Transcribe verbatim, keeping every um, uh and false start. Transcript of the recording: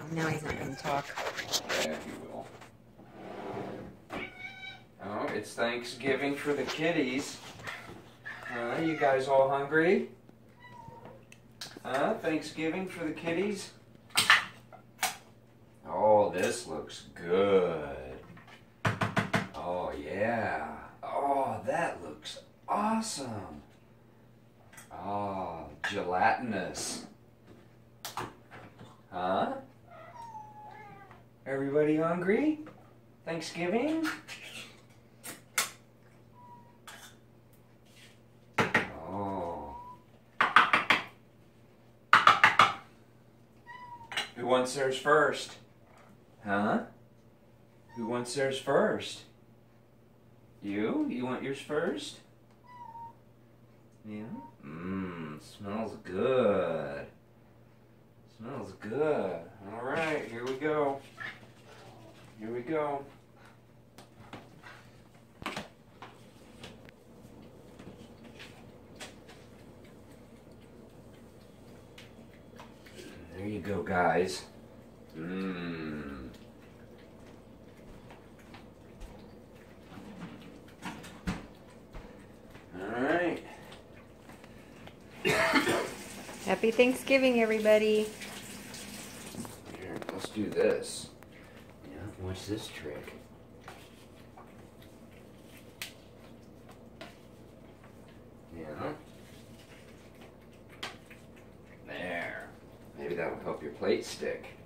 Now he's not going to talk. Yeah, he will. Oh, it's Thanksgiving for the kitties. Huh? You guys all hungry? Huh? Thanksgiving for the kitties? Oh, this looks good. Oh, yeah. Oh, that looks awesome. Oh, gelatinous. Huh? Everybody hungry? Thanksgiving? Oh. Who wants theirs first? Huh? Who wants theirs first? You? You want yours first? Yeah? Mmm, smells good. Smells good. Alright, here we go. Here we go. There you go, guys. Mmm. Alright. Happy Thanksgiving, everybody. Here, let's do this. Yeah, watch this trick. Yeah. There. Maybe that'll help your plate stick.